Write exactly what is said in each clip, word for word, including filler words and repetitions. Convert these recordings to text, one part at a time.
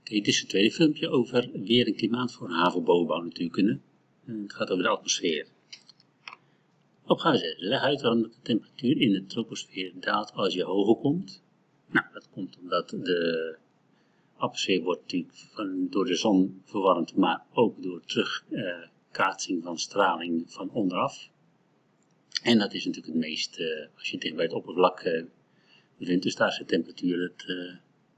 Oké, dit is het tweede filmpje over weer en klimaat voor havenbovenbouw natuurkunde. Het gaat over de atmosfeer. Opgave zes. Leg uit waarom de temperatuur in de troposfeer daalt als je hoger komt. Nou, dat komt omdat de atmosfeer wordt natuurlijk van, door de zon verwarmd, maar ook door terugkaatsing van straling van onderaf. En dat is natuurlijk het meest, uh, als je dicht bij het oppervlak uh, bevindt, dus daar is de temperatuur het, uh,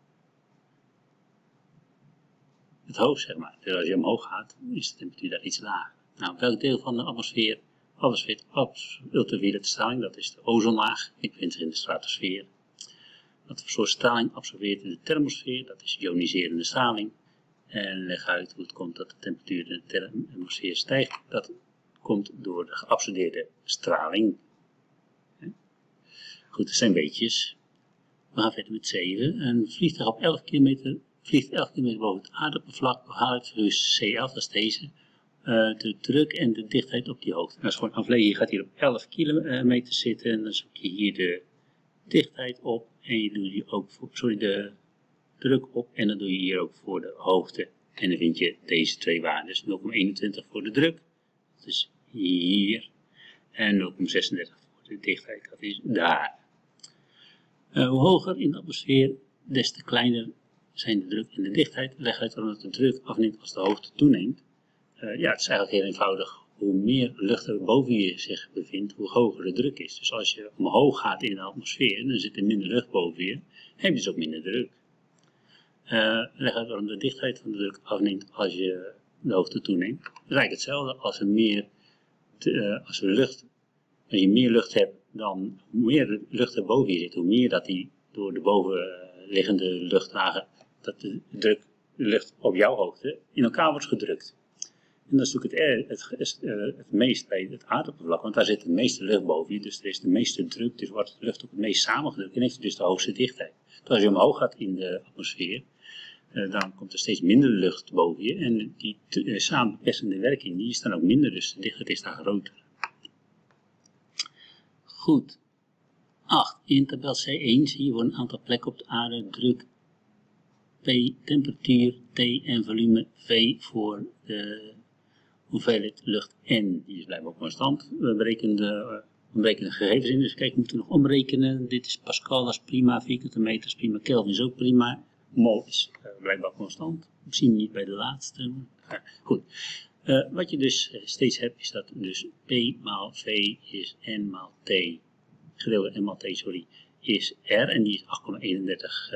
het hoogst, zeg maar. Dus als je omhoog gaat, is de temperatuur daar iets lager. Nou, welk deel van de atmosfeer absorbeert ultraviolette straling? Dat is de ozonlaag, die bevindt zich in de stratosfeer. Wat voor soort straling absorbeert in de thermosfeer? Dat is ioniserende straling. En leg uit hoe het komt dat de temperatuur in de thermosfeer stijgt. Dat komt door de geabsorbeerde straling. Goed, dat zijn weetjes. We gaan verder met zeven. Een vliegtuig op elf kilometer vliegt elf kilometer boven het aardoppervlak. Behaalt versus C elf, dat is deze. Uh, de druk en de dichtheid op die hoogte. Dat is gewoon afleiden. Je gaat hier op elf kilometer zitten en dan zoek je hier de dichtheid op en je doet hier ook voor, sorry, de druk op en dan doe je hier ook voor de hoogte. En dan vind je deze twee waarden. Dus nul komma eenentwintig voor de druk, dat is hier. En nul komma zesendertig voor de dichtheid, dat is daar. Uh, hoe hoger in de atmosfeer, des te kleiner zijn de druk en de dichtheid. Leg uit waarom de druk afneemt als de hoogte toeneemt. Uh, ja, het is eigenlijk heel eenvoudig. Hoe meer lucht er boven je zich bevindt, hoe hoger de druk is. Dus als je omhoog gaat in de atmosfeer, dan zit er minder lucht boven je, heb je dus ook minder druk. Uh, leg uit waarom de dichtheid van de druk afneemt als je de hoogte toeneemt. Het is eigenlijk hetzelfde als, er meer te, uh, als, er lucht, als je meer lucht hebt, dan hoe meer lucht er boven je zit, hoe meer dat die door de bovenliggende luchtlagen, dat de druk, de lucht op jouw hoogte, in elkaar wordt gedrukt. En dat is natuurlijk het, het, het, het meest bij het aardoppervlak, want daar zit de meeste lucht boven je, dus er is de meeste druk, dus wordt de lucht ook het meest samengedrukt en heeft dus de hoogste dichtheid. Dus als je omhoog gaat in de atmosfeer, uh, dan komt er steeds minder lucht boven je en die uh, samenpersende werking die is dan ook minder, dus de dichtheid is daar groter. Goed. acht. In tabel C één zie je voor een aantal plekken op de aarde druk P, temperatuur, T en volume V voor de hoeveelheid lucht N. Die is blijkbaar constant. We berekenen de, we berekenen de gegevens in, dus kijk, we moeten nog omrekenen. Dit is Pascal, dat is prima. Vierkante meter is prima. Kelvin is ook prima. Mol is uh, blijkbaar constant. Misschien niet bij de laatste. Uh, goed. Uh, wat je dus uh, steeds hebt, is dat dus P maal V is N maal T. Gedeelde N maal T, sorry, is R. En die is acht komma eenendertig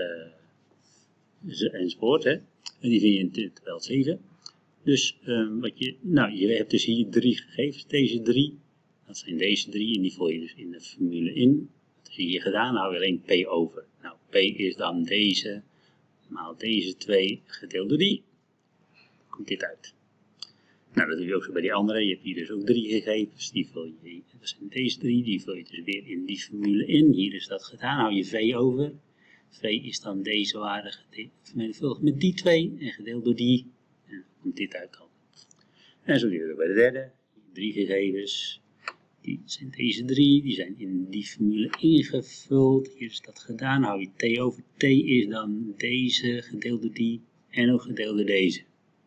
uh, enzovoort. Hè. En die vind je in tabel zeven. Dus um, wat je, nou, je hebt dus hier drie gegevens, deze drie, dat zijn deze drie en die vul je dus in de formule in. Dat heb je hier gedaan, dan hou je alleen P over. Nou, P is dan deze, maal deze twee, gedeeld door die, komt dit uit. Nou, dat doe je ook zo bij die andere, je hebt hier dus ook drie gegevens, die vul je, dat zijn deze drie, die vul je dus weer in die formule in. Hier is dat gedaan, hou je V over. V is dan deze waarde vermenigvuldigd met die twee en gedeeld door die. En dan komt dit uit dan. En zo weer bij de derde. Drie gegevens. Die zijn deze drie. Die zijn in die formule ingevuld. Hier is dat gedaan. Hou je T over. T is dan deze gedeeld door die. En ook gedeeld door deze.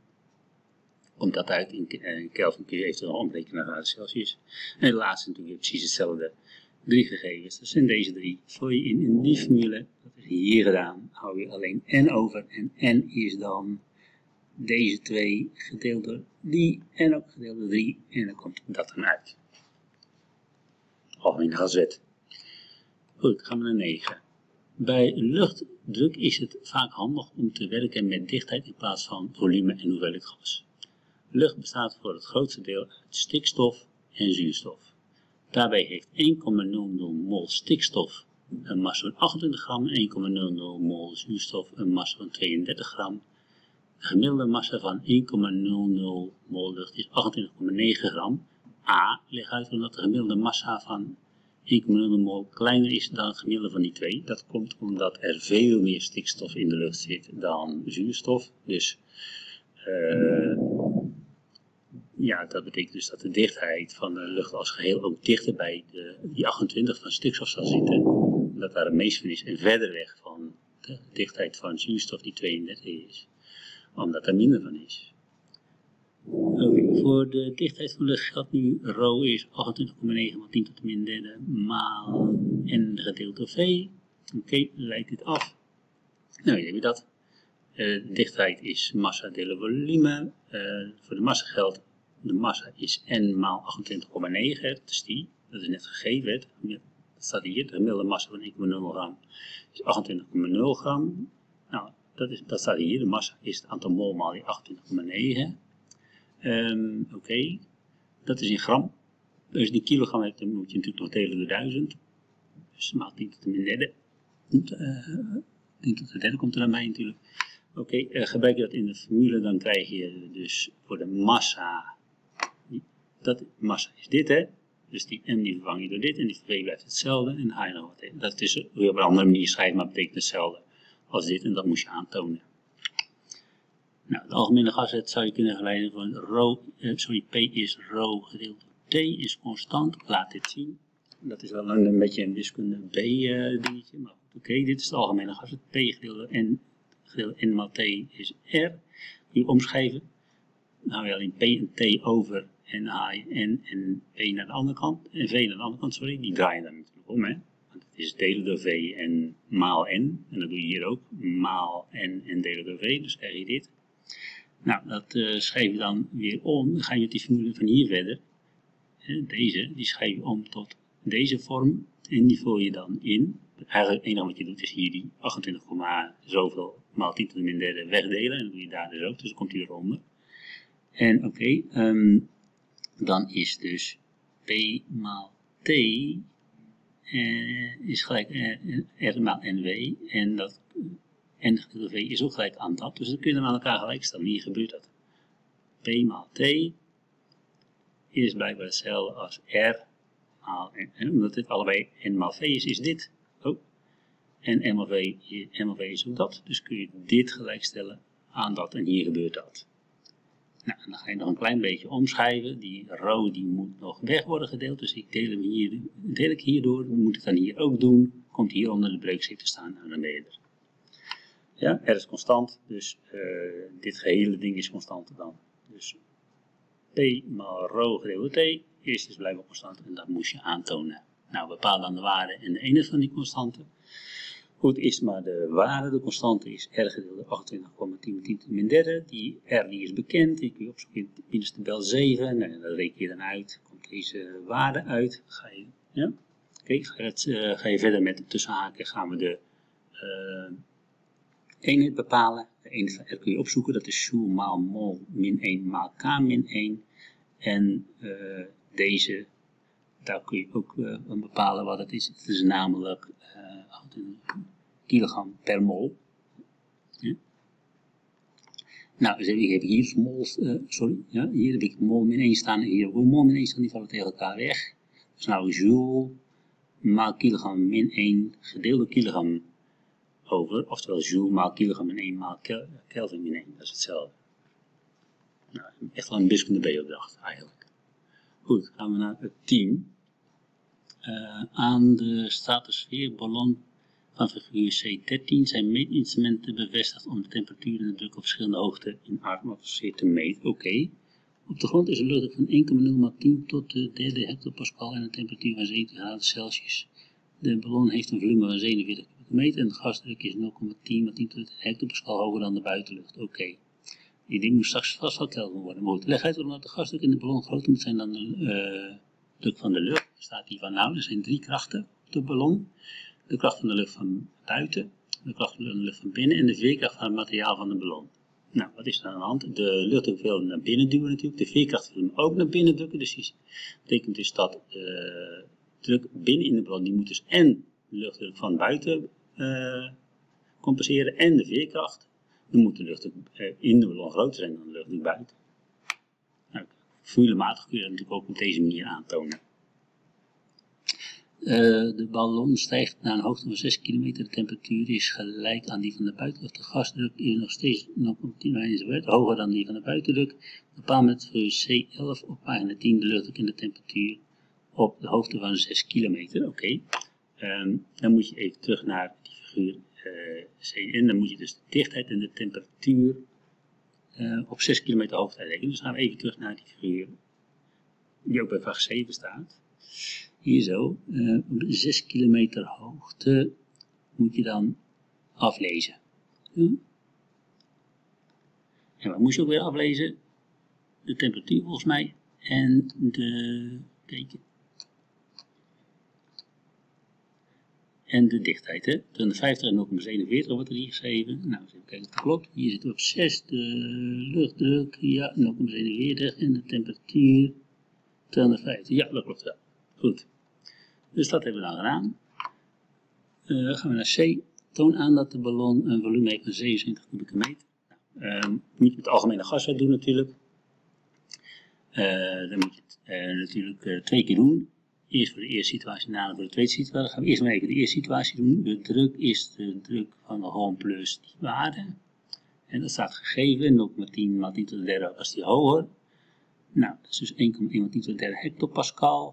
Komt dat uit. In Kelvin kun je eventueel omrekenen naar graden Celsius. En de laatste natuurlijk precies hetzelfde. Drie gegevens. Dat zijn deze drie. Vul je in, in die formule. Dat is hier gedaan. Hou je alleen N over. En N is dan deze twee gedeeld door die en ook gedeeld door drie en dan komt dat dan uit. Algemene gaswet. Goed, gaan we naar negen. Bij luchtdruk is het vaak handig om te werken met dichtheid in plaats van volume en hoeveelheid gas. Lucht bestaat voor het grootste deel uit stikstof en zuurstof. Daarbij heeft één komma nul nul mol stikstof een massa van achtentwintig gram en één komma nul nul mol zuurstof een massa van tweeëndertig gram. De gemiddelde massa van één komma nul nul mol lucht is achtentwintig komma negen gram. A ligt uit omdat de gemiddelde massa van één komma nul nul mol kleiner is dan het gemiddelde van die twee. Dat komt omdat er veel meer stikstof in de lucht zit dan zuurstof. Dus uh, ja, dat betekent dus dat de dichtheid van de lucht als geheel ook dichter bij de, die achtentwintig van stikstof zal zitten. Dat daar het meest van is en verder weg van de dichtheid van zuurstof die tweeëndertig is. omdat er minder van is. Oké, okay, voor de dichtheid van de lucht geldt nu rho is achtentwintig komma negen maal tien tot de min derde maal n gedeeld door v. Oké, okay, leid dit af. Nou, hier heb je dat. Uh, de dichtheid is massa delen volume. Uh, voor de massa geldt, de massa is n maal achtentwintig komma negen. Dus die, dat is net gegeven. Het. Dat staat hier, de gemiddelde massa van één komma nul gram is achtentwintig komma nul gram. Nou, dat, is, dat staat hier. De massa is het aantal mol maal die achtentwintig komma negen. Um, Oké, okay. Dat is in gram. Als je die kilogram hebt, dan moet je natuurlijk nog delen door duizend. Dus maal tien tot de min derde. Uh, tien tot de derde komt er aan bij natuurlijk. Oké, okay, uh, gebruik je dat in de formule, dan krijg je dus voor de massa, dat massa is dit hè. Dus die m die vervang je door dit en die v blijft hetzelfde. En dan ga je nog wat in. Dat is weer op een andere manier schrijven, maar betekent hetzelfde als dit en dat moet je aantonen. Nou, de algemene gasheid zou je kunnen geleiden van rho, eh, sorry, P is rho gedeeld door T is constant. Ik laat dit zien. Dat is wel een, een beetje een wiskunde B uh, dingetje, maar goed, oké, okay, dit is de algemene gasheid. P gedeeld door N, gedeeld N maal T is R. Die omschrijven. Dan hou je alleen P en T over en haal je N en P naar de andere kant. En V naar de andere kant, sorry, die draaien dan natuurlijk om, hè. Want het is delen door V en maal N. En dat doe je hier ook, maal N en delen door V, dus krijg je dit. Nou, dat uh, schrijf je dan weer om. Dan ga je met die formule van hier verder. Deze, die schrijf je om tot deze vorm. En die vul je dan in. Eigenlijk het enige wat je doet is hier die achtentwintig, zoveel maal tien tot de min derde wegdelen. En dan doe je daar dus ook. Dus dan komt hij eronder. En oké, okay, um, dan is dus P maal T uh, is gelijk uh, R maal N W. En dat N gedeeld V is ook gelijk aan dat. Dus dan kun je hem aan elkaar gelijk stellen. Hier gebeurt dat. P maal T is blijkbaar hetzelfde als R maal N. En omdat dit allebei N maal V is, is dit. Oh. En N maal V, N maal V is ook dat. Dus kun je dit gelijk stellen aan dat. En hier gebeurt dat. Nou, en dan ga je nog een klein beetje omschrijven. Die rho die moet nog weg worden gedeeld. Dus ik deel hem hier, deel ik hierdoor. Moet ik dan hier ook doen. Komt hier onder de breukzit te staan. En dan ben je er. Ja, R is constant, dus uh, dit gehele ding is constant dan. Dus P maal rho gedeeld door T is dus blijkbaar constant en dat moest je aantonen. Nou, bepaal dan de waarde en de eenheid van die constante. Goed, is maar de waarde, de constante is R gedeeld door achtentwintig komma tien tien tot de min derde. Die R die is bekend, die kun je opzoeken in binnenstabel zeven. Nou, dat reken je dan uit, komt deze waarde uit. Ga je, ja? Oké, okay, ga, uh, ga je verder met de tussenhaken, gaan we de uh, eenheid bepalen. De eenheid van R kun je opzoeken, dat is joule maal mol min één maal K min één. En uh, deze, daar kun je ook uh, bepalen wat het is. Het is namelijk uh, kilogram per mol. Ja. Nou, dus ik heb hier mol, uh, sorry, ja, hier heb ik mol min één staan en hier heb ik mol min één staan, die vallen tegen elkaar weg. Dus nou joule maal kilogram min één gedeeld door kilogram over, oftewel joule maal kilogram min één maal Kelvin min één, dat is hetzelfde. Nou, echt wel een wiskunde B-opdracht eigenlijk. Goed, gaan we naar het tien. Uh, aan de stratosfeerballon van figuur C dertien zijn meetinstrumenten bevestigd om de temperatuur en de druk op verschillende hoogten in atmosfeer te meten. Oké. Okay. Op de grond is een luchtdruk van één komma nul maal tien tot de derde hectopascal en een temperatuur van zeventig graden Celsius. De ballon heeft een volume van zevenenveertig kubieke meter en de gasdruk is nul komma tien maal tien tot de hectopascal hoger dan de buitenlucht. Oké. Okay. Die ding moet straks vast wel Kelvin worden. Maar goed, leg uit omdat de gasdruk in de ballon groter moet zijn dan de uh, druk van de lucht. Er staat hier van nou, er zijn drie krachten op de ballon. De kracht van de lucht van buiten, de kracht van de lucht van binnen en de veerkracht van het materiaal van de ballon. Nou, wat is er aan de hand? De luchtdruk wil naar binnen duwen natuurlijk. De veerkracht wil hem ook naar binnen drukken. Dus dat betekent dus dat de druk binnen in de ballon, die moet dus en de luchtdruk van buiten uh, compenseren en de veerkracht. Dan moet de luchtdruk uh, in de ballon groter zijn dan de luchtdruk buiten. Nou, formulematig kun je dat natuurlijk ook op deze manier aantonen. Uh, de ballon stijgt naar een hoogte van zes kilometer. De temperatuur is gelijk aan die van de buitenlucht. De gasdruk is nog steeds nul komma tien enzovoort, hoger dan die van de buitendruk. Bepaal met C elf op pagina tien de luchtdruk en de temperatuur op de hoogte van zes kilometer. Oké. Okay. Um, dan moet je even terug naar die figuur uh, C. En dan moet je dus de dichtheid en de temperatuur uh, op zes kilometer hoogte rekenen. Dus gaan we even terug naar die figuur die ook bij vraag zeven staat. Hier zo, uh, op zes kilometer hoogte moet je dan aflezen. Hm? En wat moest je ook weer aflezen? De temperatuur volgens mij en de teken. En de dichtheid, hè? tweehonderdvijftig en nul komma zevenenveertig wordt er hier geschreven. Nou, eens even kijken of dat klopt. Hier zit op zes de luchtdruk, ja, nul komma zevenenveertig en de temperatuur tweehonderdvijftig. Ja, dat klopt wel. Goed. Dus dat hebben we dan gedaan. Uh, gaan we naar C. Toon aan dat de ballon een volume heeft van zevenentwintig kubieke meter. Nou, uh, moet je met de algemene gaswet doen natuurlijk. Uh, dan moet je het uh, natuurlijk uh, twee keer doen. Eerst voor de eerste situatie en daarna voor de tweede situatie. Dan gaan we eerst maar even de eerste situatie doen. De druk is de druk van de gewoon plus die waarde. En dat staat gegeven. nul komma tien maal tien tot de derde was die hoger. Nou, dat is dus één komma één maal tien tot de derde hectopascal.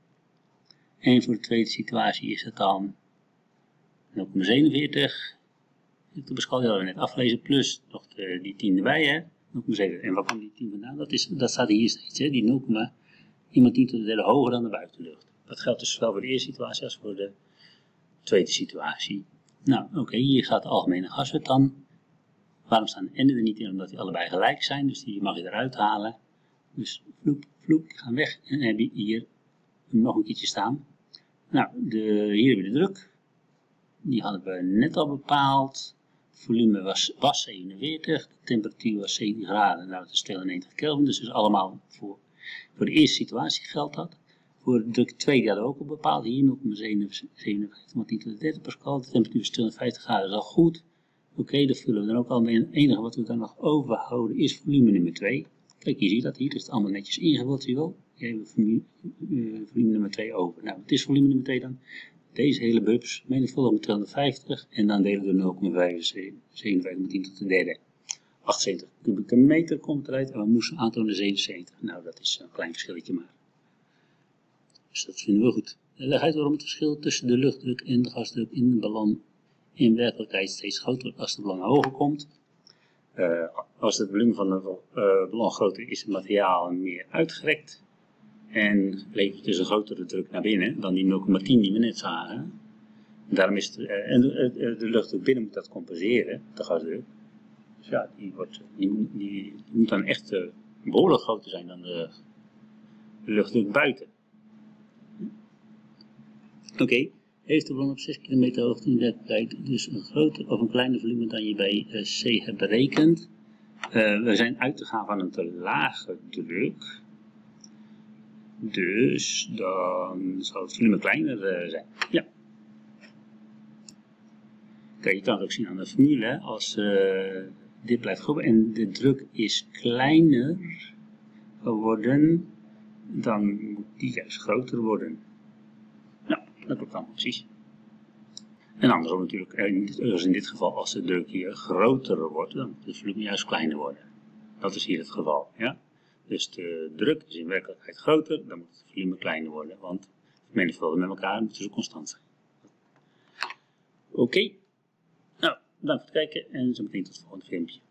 En voor de tweede situatie is het dan nul komma zevenenveertig hectopascal. Die hadden we net afgelezen. Plus nog de, die tien erbij, hè. nul komma zeven. En waar komt die tien vandaan? Dat, is, dat staat hier steeds, hè. Die nul komma één maal tien tot de derde hoger dan de buitenlucht. Dat geldt dus zowel voor de eerste situatie als voor de tweede situatie. Nou, oké, okay, hier gaat de algemene gaswet dan. Waarom staan de enden er niet in? Omdat die allebei gelijk zijn, dus die mag je eruit halen. Dus vloep, vloep, die gaan weg. En dan heb je hier nog een keertje staan. Nou, de, hier hebben we de druk. Die hadden we net al bepaald. Het volume was, was zevenenveertig, de temperatuur was zeventien graden. Nou, dat is tweehonderdnegentig Kelvin, dus, dus allemaal voor, voor de eerste situatie geldt dat. Voor de druk twee die hadden we ook al bepaald. Hier nul komma zevenenvijftig maal tien tot de derde pascal. De temperatuur is tweehonderdvijftig graden, dat is al goed. Oké, okay, dat vullen we dan ook al mee. Het enige wat we dan nog overhouden is volume nummer twee. Kijk, hier zie je dat. Hier is het allemaal netjes ingevuld, zie je wel. Hier hebben we volume, uh, volume nummer twee over. Nou, wat is volume nummer twee dan? Deze hele bubs, menigvuldig met tweehonderdvijftig. En dan delen we door nul komma zevenenvijftig maal tien tot de derde. achtenzeventig kubieke meter komt eruit. En we moesten aantonen zevenenzeventig. Nou, dat is een klein verschilletje maar. Dus dat vinden we goed. Leg uit waarom het verschil tussen de luchtdruk en de gasdruk in de ballon in werkelijkheid steeds groter wordt als de ballon hoger komt. Uh, als het volume van de uh, ballon groter is, het materiaal meer uitgerekt. En levert dus een grotere druk naar binnen dan die nul komma tien die we net zagen. Daarom is het, uh, en de, de, de luchtdruk binnen moet dat compenseren, de gasdruk. Dus ja, die, wordt, die, die, die moet dan echt uh, behoorlijk groter zijn dan de, de luchtdruk buiten. Oké, okay. Heeft de ballon op zes kilometer hoogte in werkelijkheid dus een groter of een kleiner volume dan je bij uh, C hebt berekend? Uh, we zijn uit te gaan van een te lage druk. Dus dan zal het volume kleiner uh, zijn. Ja. Kijk, je kan het ook zien aan de formule. Als uh, dit blijft groeien en de druk is kleiner geworden, dan moet die juist groter worden. Nou, dat klopt allemaal precies. En andersom natuurlijk, zoals in dit geval, als de druk hier groter wordt, dan moet het volume juist kleiner worden. Dat is hier het geval. Ja? Dus de druk is in werkelijkheid groter, dan moet het volume kleiner worden, want menigvuldigen met elkaar moeten ze constant zijn. Oké, okay. Nou, bedankt voor het kijken en zo meteen tot het volgende filmpje.